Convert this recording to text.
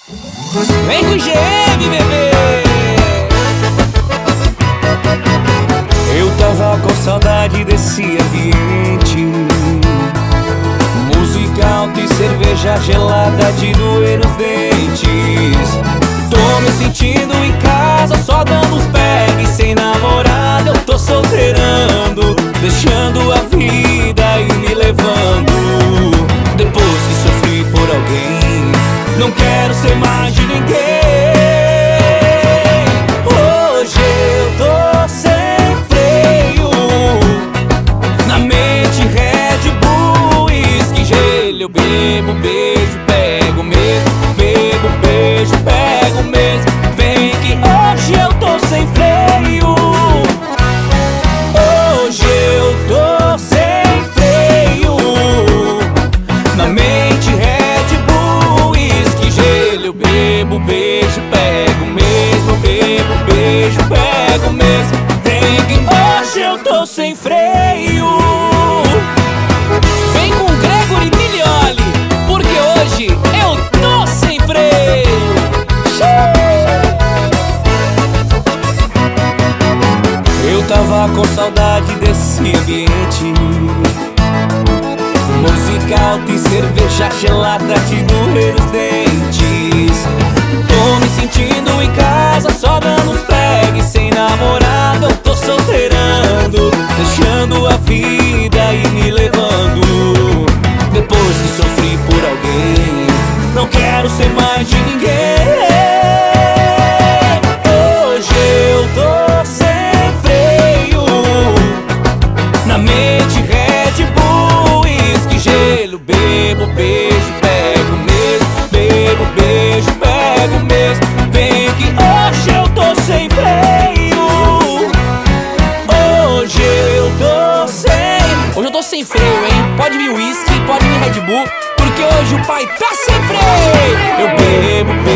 Vem com o GM, bebê. Eu tava com saudade desse ambiente, música alta e cerveja gelada de doer os dentes. Tô me sentindo em casa, só dando uns pegs, sem namorada. Eu tô solteirando, deixando a vida e me levando. Depois que sofri por alguém, não quero ser mais de ninguém. Hoje eu tô sem freio, na mente Red Bull, uísque, gelo. Eu bebo, beijo, pego mesmo. Bebo, beijo, pego mesmo. Vem que hoje eu tô sem freio. Hoje eu tô sem freio, na mente Red Bull, uísque, gelo. Eu bebo, beijo, pego mesmo. Bebo, beijo, pego mesmo. Vem que hoje eu tô sem freio. Vem com Gregory Milioli, porque hoje eu tô sem freio. Eu tava com saudade desse ambiente, música alta e cerveja gelada de doer os dentes. Tô me sentindo em casa, só dando uns pegs, sem namorada. Eu tô solteirando, deixando a vida e me levando. Depois que sofri por alguém, não quero ser mais de ninguém. Hoje eu tô sem freio, na mente Red Bull, uísque, gelo. Bebo, beijo, pego mesmo. Bebo, beijo, pego mesmo. Vem que hoje eu tô sem freio. Hoje eu tô sem... Hoje eu tô sem freio, hein? Pode vir uísque, pode vir Red Bull, porque hoje o pai tá sem freio. Eu bebo, bebo.